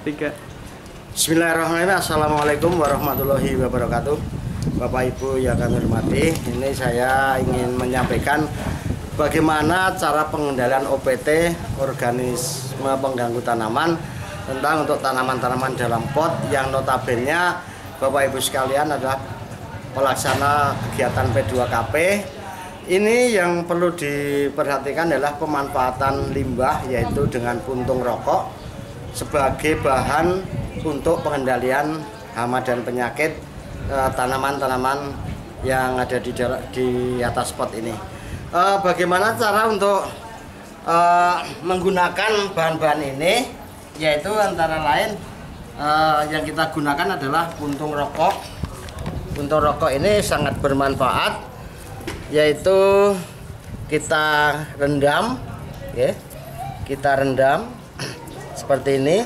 Tiga. Bismillahirrahmanirrahim. Assalamualaikum warahmatullahi wabarakatuh. Bapak Ibu yang kami hormati, ini saya ingin menyampaikan bagaimana cara pengendalian OPT organisme pengganggu tanaman tentang untuk tanaman-tanaman dalam pot yang notabene Bapak Ibu sekalian adalah pelaksana kegiatan P2KP. Ini yang perlu diperhatikan adalah pemanfaatan limbah, yaitu dengan puntung rokok sebagai bahan untuk pengendalian hama dan penyakit tanaman-tanaman yang ada di atas pot ini. Bagaimana cara untuk menggunakan bahan-bahan ini, yaitu antara lain yang kita gunakan adalah puntung rokok. Puntung rokok ini sangat bermanfaat, yaitu kita rendam, ya. Kita rendam seperti ini.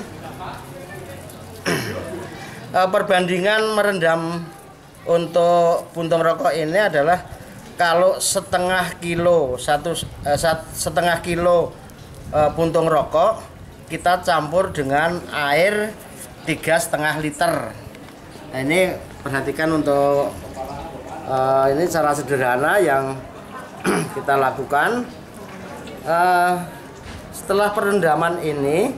Perbandingan merendam untuk puntung rokok ini adalah kalau setengah kilo puntung rokok kita campur dengan air 3,5 liter. Nah, ini perhatikan untuk ini cara sederhana yang kita lakukan. Setelah perendaman ini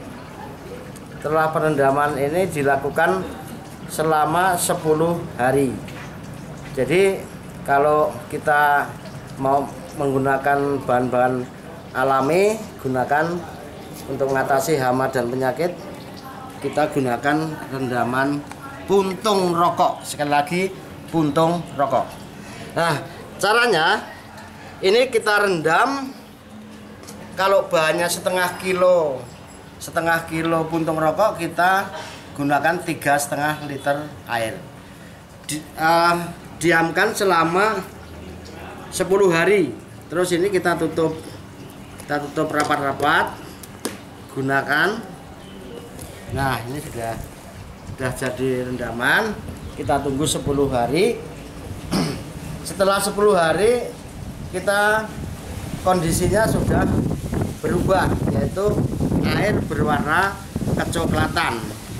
dilakukan selama 10 hari. Jadi kalau kita mau menggunakan bahan-bahan alami, gunakan untuk mengatasi hama dan penyakit, kita gunakan rendaman puntung rokok. Sekali lagi, puntung rokok. Nah, caranya ini kita rendam. Kalau bahannya setengah kilo puntung rokok, kita gunakan 3,5 liter air. Diamkan selama 10 hari. Terus ini kita tutup rapat-rapat. Gunakan. Nah, ini sudah jadi rendaman. Kita tunggu 10 hari. Setelah 10 hari kita kondisinya sudah berubah, yaitu air berwarna kecoklatan.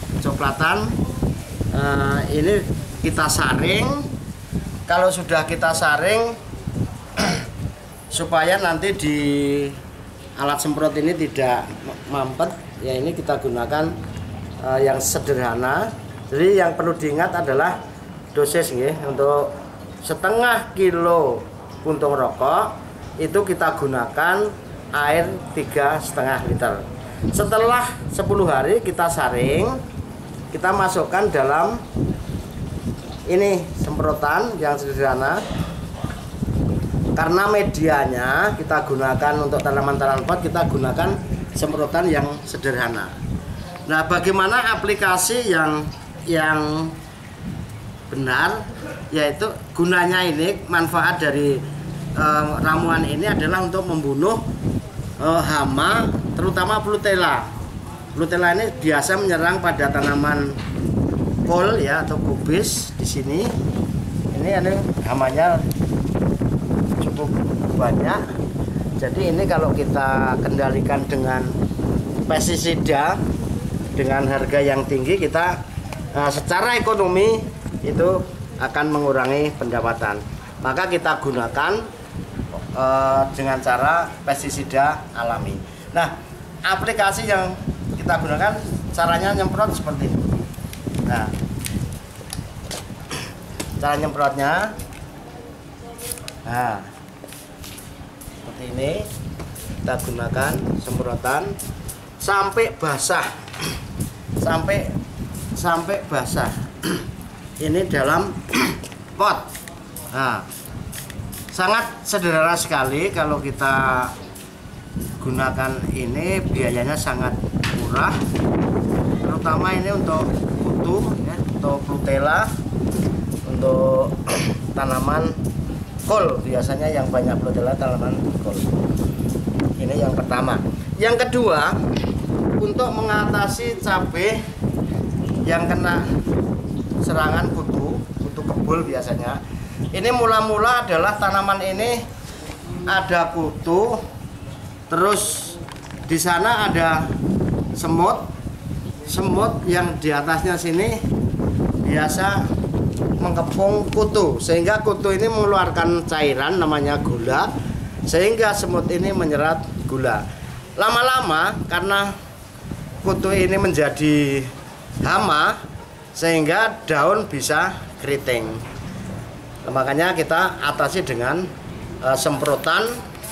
Ini kita saring. Kalau sudah kita saring supaya nanti di alat semprot ini tidak mampet, ya ini kita gunakan yang sederhana. Jadi yang perlu diingat adalah dosis, ya. Untuk setengah kilo puntung rokok itu kita gunakan air 3,5 liter. Setelah 10 hari kita saring, kita masukkan dalam ini semprotan yang sederhana. Karena medianya kita gunakan untuk tanaman-tanaman pot, kita gunakan semprotan yang sederhana. Nah, bagaimana aplikasi yang benar, yaitu gunanya ini, manfaat dari ramuan ini adalah untuk membunuh hama, terutama Flutella. Flutella ini biasa menyerang pada tanaman kol, ya, atau kubis. Di sini ini hamanya cukup banyak. Jadi ini kalau kita kendalikan dengan pestisida dengan harga yang tinggi, kita secara ekonomi itu akan mengurangi pendapatan. Maka kita gunakan dengan cara pestisida alami. Nah, aplikasi yang kita gunakan caranya nyemprot seperti ini. Nah, cara nyemprotnya, nah, seperti ini. Kita gunakan semprotan sampai basah, sampai basah. Ini dalam pot. Nah, sangat sederhana sekali kalau kita gunakan ini, biayanya sangat murah, terutama ini untuk kutu, ya, untuk Flutella, untuk tanaman kol. Biasanya yang banyak Flutella tanaman kol. Ini yang pertama. Yang kedua, untuk mengatasi cabai yang kena serangan kutu kebul biasanya. Ini mula-mula adalah tanaman ini ada kutu, terus di sana ada semut, semut yang di atasnya sini biasa mengepung kutu, sehingga kutu ini mengeluarkan cairan namanya gula, sehingga semut ini menyerap gula. Lama-lama karena kutu ini menjadi hama, sehingga daun bisa keriting. Makanya kita atasi dengan semprotan,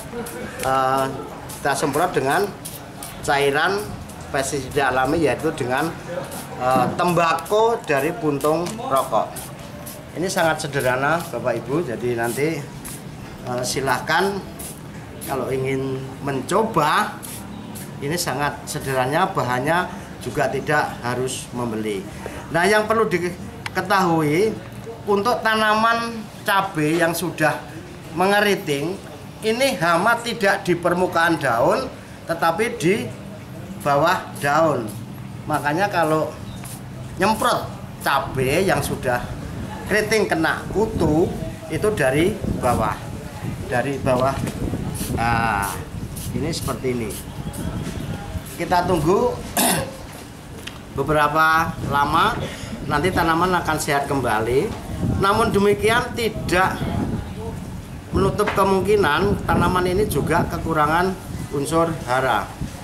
kita semprot dengan cairan pestisida alami, yaitu dengan tembakau dari puntung rokok. Ini sangat sederhana Bapak Ibu, jadi nanti silahkan kalau ingin mencoba. Ini sangat sederhana, bahannya juga tidak harus membeli. Nah, yang perlu diketahui untuk tanaman cabai yang sudah mengeriting, ini hama tidak di permukaan daun, tetapi di bawah daun. Makanya kalau nyemprot cabai yang sudah keriting kena kutu, itu dari bawah. Nah, ini seperti ini. Kita tunggu beberapa lama, nanti tanaman akan sehat kembali. Namun demikian tidak menutup kemungkinan tanaman ini juga kekurangan unsur hara.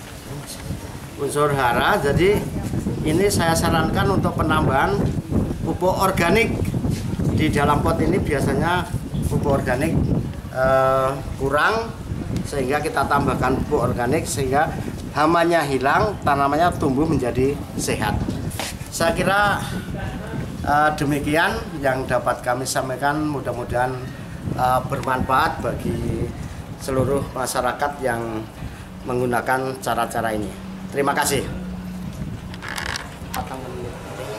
Jadi ini saya sarankan untuk penambahan pupuk organik. Di dalam pot ini biasanya pupuk organik kurang, sehingga kita tambahkan pupuk organik sehingga hamanya hilang, tanamannya tumbuh menjadi sehat. Saya kira demikian yang dapat kami sampaikan, mudah-mudahan bermanfaat bagi seluruh masyarakat yang menggunakan cara-cara ini. Terima kasih.